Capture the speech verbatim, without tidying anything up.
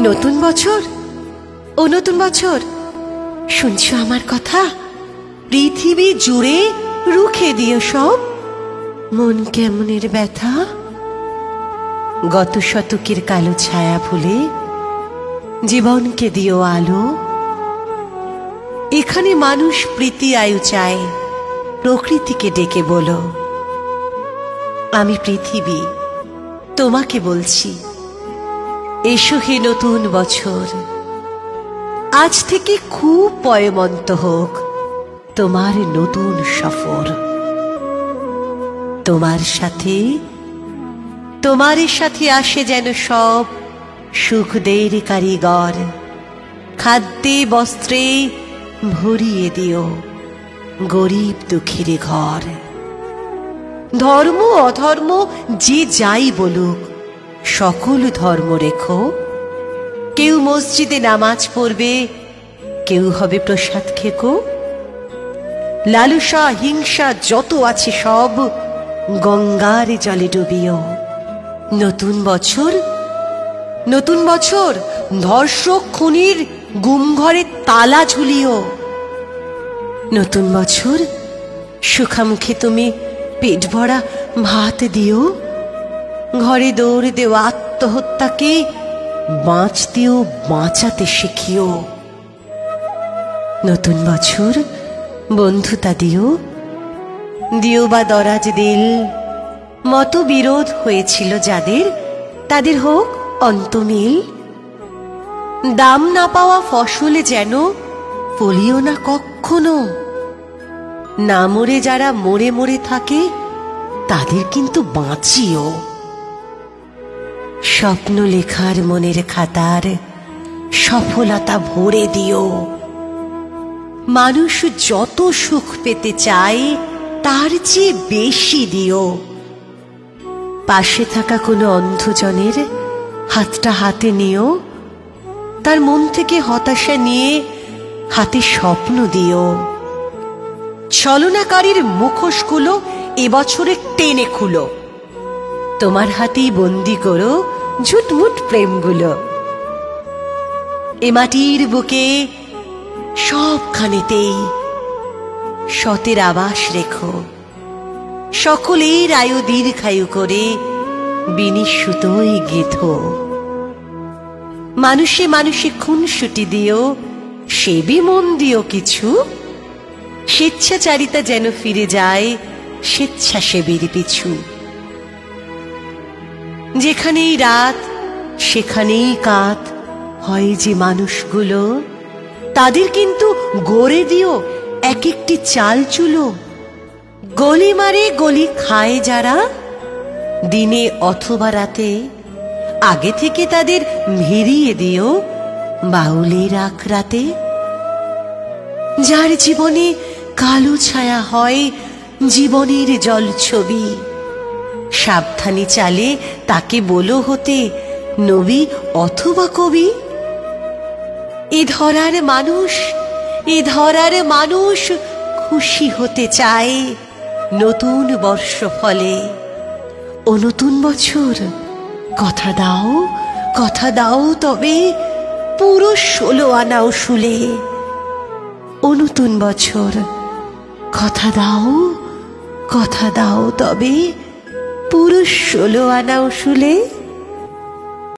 নতুন বছর, ও নতুন বছর, শুনছো আমার কথা? পৃথিবী জুড়ে রুখে দিও সব মন কেমনের ব্যথা। গত শতকের কালো ছায়া ভুলে জীবনকে দিও আলো। এখানে মানুষ প্রীতি আয়ু চায়, প্রকৃতিকে ডেকে বলো, আমি পৃথিবী তোমাকে বলছি, এসো হে নতুন বছর। আজ থেকে খুব পয়মন্ত হোক তোমার নতুন সফর। তোমার সাথে তোমার সাথে আসে যেন সব সুখদের কারিগর। খাদ্যে বস্ত্রে ভরিয়ে দিও গরিব দুঃখের ঘর। ধর্ম অধর্ম যে যাই বলুক, সকল ধর্ম রেখো। কেউ মসজিদে নামাজ পড়বে, কেউ হবে প্রসাদ খেকো। লালসা হিংসা যত আছে সব গঙ্গার জলে ডুবিও। নতুন বছর, নতুন বছর, ধর্ষক খুনির গুম ঘরে তালা ঝুলিও। নতুন বছর, সুখামুখে তুমি পেট ভরা ভাত দিও। ঘরে দৌড় দেওয়া আত্মহত্যাকে বাঁচতেও বাঁচাতে শিখিও। নতুন বছর, বন্ধুতা দিও, দিও বা দরাজ দিল। মতবিরোধ হয়েছিল যাদের, তাদের হোক অন্তমিল। দাম না পাওয়া ফসলে যেন ফলিও না কখনো। না মরে যারা মরে মরে থাকে, তাদের কিন্তু বাঁচিও। স্বপ্ন লেখার মনের খাতার সফলতা ভরে দিও। মানুষ যত সুখ পেতে চায়, তার চেয়ে বেশি দিও। পাশে থাকা কোনো অন্ধজনের হাতটা হাতে নিও। তার মন থেকে হতাশা নিয়ে হাতে স্বপ্ন দিও। ছলনাকারীর মুখোশগুলো এবছরে টেনে খুলো। তোমার হাতেই বন্দি করো ঝুটমুট প্রেমগুলো। এ মাটির বুকে সবখানেতেই সতের আবাস রেখো। সকলের আয়ু দীর্ঘায়ু করে বিনি সুতোয় গেথো। মানুষে মানুষে খুনসুটি দিও, সেবি মন দিও কিছু। স্বেচ্ছাচারিতা যেন ফিরে যায় স্বেচ্ছাসেবীর পিছু। যেখানেই রাত সেখানেই কাত হয় যে মানুষগুলো, তাদের কিন্তু গড়ে দিও এক একটি চাল চুলো। গলি মারে গলি খায় যারা, দিনে অথবা রাতে, আগে থেকে তাদের ভিড়িয়ে দিও বাউলের আখড়াতে। যার জীবনে কালো ছায়া হয় জীবনের জল ছবি, সাবধানী চালে তাকে বলো হতে নবী অথবা কবি। এ ধরার মানুষ, এ ধরার মানুষ খুশি হতে চায় নতুন বর্ষ ফলে। ও নতুন বছর, কথা দাও, কথা দাও তবে পুরো ষোলো আনাও শুলে। ও নতুন বছর, কথা দাও, কথা দাও তবে পুরো ষোলো আনাও শুলে।